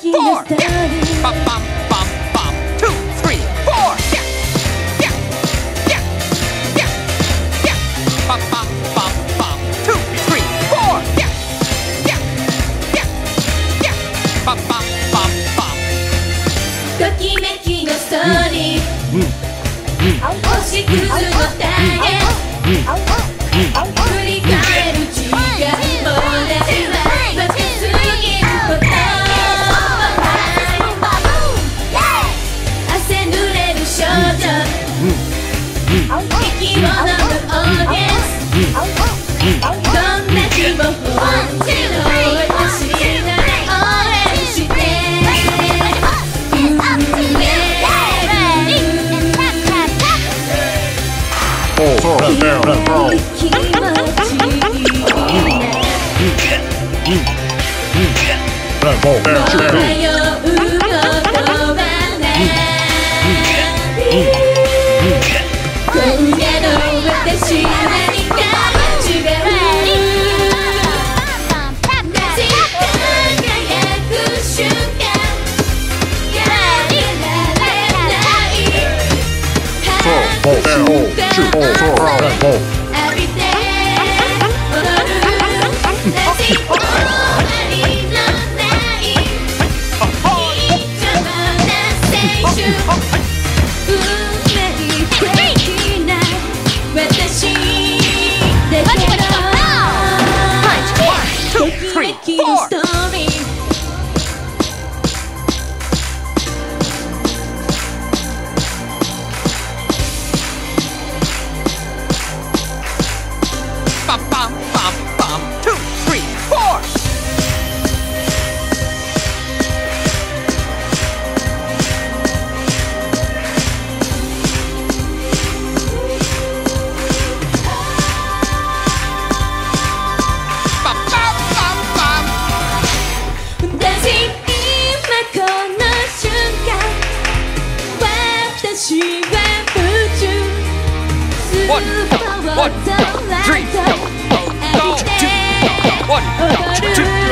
four. Yeah. Bum bum bum bum. 2, 3, 4. Yeah. Yeah. Yeah. Yeah. Yeah. Bum bum bum bum. 2, 3, 4. Yeah. Yeah. Yeah. Yeah. Bum bum bum bum. ときめきのストーリー。星屑の種。振り返る時間もなしは若すぎるほど汗濡れる少女息を飲むオーディエンスどんな日も本気の私なら応援して夢見る気持ち迷うことはない今夜の私は何か違う輝く瞬間やめられない拍手を浴びて踊る 1, 2, 3, go, go, go, 2, 1, 2, 3.